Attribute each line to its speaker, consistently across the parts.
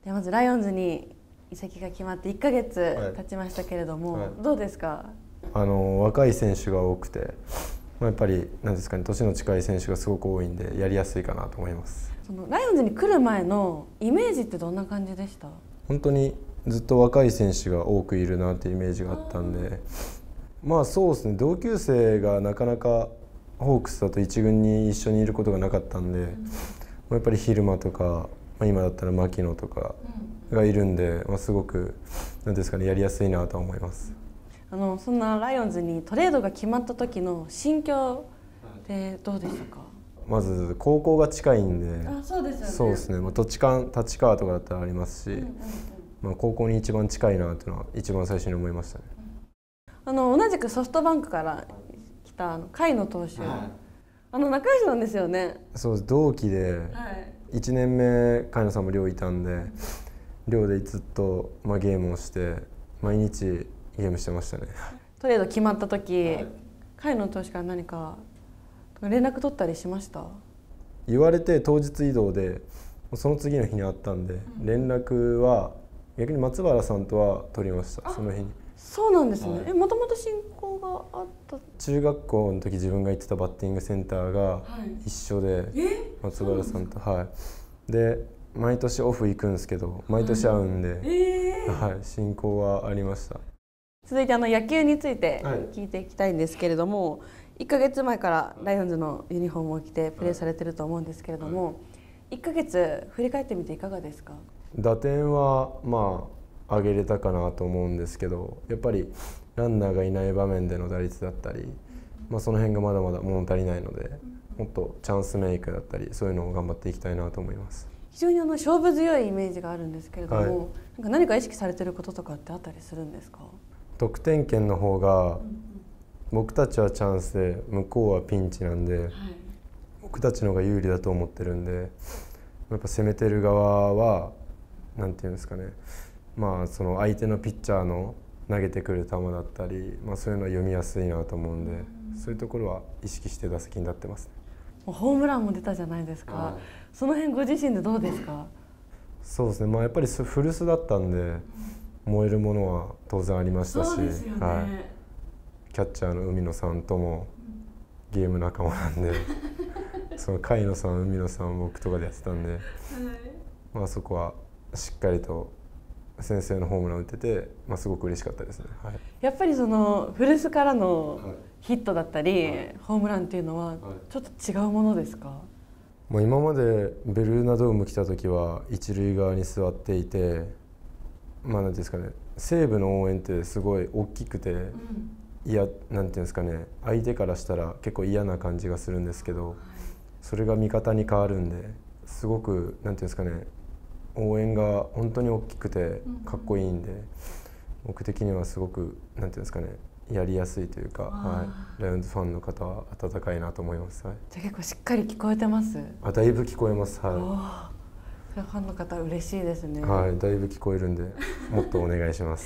Speaker 1: ではまずライオンズに移籍が決まって1ヶ月経ちましたけれども、どうですか？
Speaker 2: 若い選手が多くて、やっぱり何ですかね、年の近い選手がすごく多いんでやりやすいかなと思います。
Speaker 1: そのライオンズに来る前のイメージってどんな感じでした？
Speaker 2: 本当にずっと若い選手が多くいるなっていうイメージがあったんで、そうですね、同級生がなかなかホークスだと一軍に一緒にいることがなかったんで、やっぱり蛭間とか、今だったら牧野とかがいるんで、すごく何ですかね、やりやすいなと思います。
Speaker 1: そんなライオンズにトレードが決まった時の心境ってどうでしたか？
Speaker 2: まず高校が近いんで、
Speaker 1: そうですよね。
Speaker 2: そうですね、土地勘立川とかだったらありますし、高校に一番近いなというのは一番最初に思いましたね。
Speaker 1: 同じくソフトバンクから来た甲斐野投手、仲良しなんですよね。
Speaker 2: そうです、同期で、1年目甲斐野さんも寮いたんで、寮でずっと、ゲームをして毎日ゲームしてましたね。
Speaker 1: トレード決まった時、甲斐野投手から何か連絡取ったりしました？
Speaker 2: 言われて当日移動でその次の日に会ったんで、連絡は逆に松原さんとは取りました。その日に。
Speaker 1: そうなんですね。もともと親交があった？
Speaker 2: 中学校の時自分が行ってたバッティングセンターが一緒で、松原さんと、で毎年オフ行くんですけど、毎年会うんで、親交はありました。
Speaker 1: 続いて野球について聞いていきたいんですけれども、1ヶ月前からライオンズのユニフォームを着てプレーされてると思うんですけれども、1ヶ月振り返ってみていかがですか？
Speaker 2: 打点は上げれたかなと思うんですけど、やっぱりランナーがいない場面での打率だったり、その辺がまだまだ物足りないので、もっとチャンスメイクだったりそういうのを頑張っていきたいなと思います。
Speaker 1: 非常に勝負強いイメージがあるんですけれども、何か意識されてることとかってあったりするんですか？
Speaker 2: 得点圏の方が僕たちはチャンスで向こうはピンチなんで、僕たちの方が有利だと思ってるんで、やっぱ攻めてる側はなんていうんですかね、その相手のピッチャーの投げてくる球だったり、そういうのは読みやすいなと思うんで、そういうところは意識して打席に立ってますね。
Speaker 1: ホームランも出たじゃないですか。その辺ご自身でどうですか？
Speaker 2: そうですね、やっぱり古巣だったんで燃えるものは当然ありましたし、キャッチャーの海野さんともゲーム仲間なんでその甲斐野さん、海野さん、僕とかでやってたんで、そこはしっかりと先制のホームランを打ってて、すごく嬉しかったですね。
Speaker 1: やっぱりその古巣からのヒットだったり、ホームランっていうのはちょっと違うものですか？
Speaker 2: 今までベルーナドーム来た時は一塁側に座っていて、なんですかね、西武の応援ってすごい大きくて、なんていうんですかね、相手からしたら結構嫌な感じがするんですけど、それが味方に変わるんで、すごくなんていうんですかね、応援が本当に大きくてかっこいいんで、僕的にはすごくなんていうんですかね、やりやすいというか、ライオンズファンの方は温かいなと思います。
Speaker 1: じゃあ結構しっかり聞こえてます？
Speaker 2: だいぶ聞こえます。
Speaker 1: それはファンの方嬉しいですね。
Speaker 2: だいぶ聞こえるんで、もっとお願いします。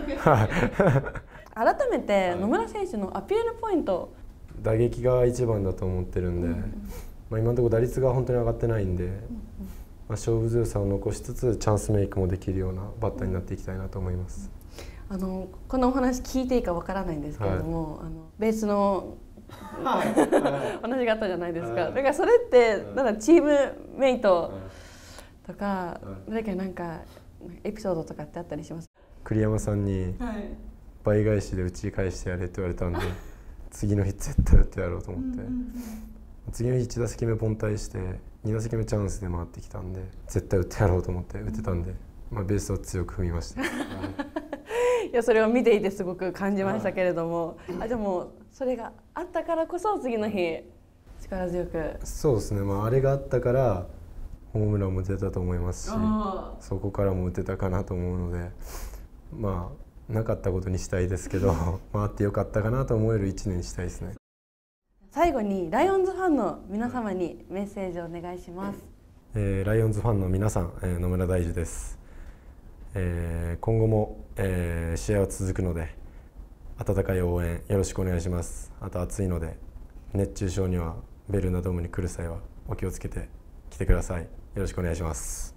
Speaker 1: 改めて野村選手のアピールポイント。
Speaker 2: 打撃が一番だと思ってるんで、今のところ打率が本当に上がってないんで、勝負強さを残しつつチャンスメイクもできるようなバッターになっていきたいなと思います。
Speaker 1: このお話聞いていいかわからないんですけれども、ベースの話があったじゃないですか。だからそれってチームメイトとか誰かなんかエピソードとかってあったりします？
Speaker 2: 栗山さんに倍返しで打ち返してやれって言われたんで、次の日絶対打ってやろうと思って、次の日1打席目凡退して2打席目チャンスで回ってきたんで、絶対打ってやろうと思って打ってたんで、ベースを強く踏みました。
Speaker 1: いや、それを見ていてすごく感じましたけれども、でもそれがあったからこそ次の日力強く。そうですね、
Speaker 2: あれがあったからホームランも出たと思いますし、そこからも打てたかなと思うので、なかったことにしたいですけどあってよかったかなと思える1年にしたいですね。
Speaker 1: 最後にライオンズファンの皆様にメッセージをお願いします。
Speaker 2: ライオンズファンの皆さん、野村大樹です。今後も、試合は続くので温かい応援よろしくお願いします。あと暑いので熱中症にはベルーナドームに来る際はお気をつけて来てください。よろしくお願いします。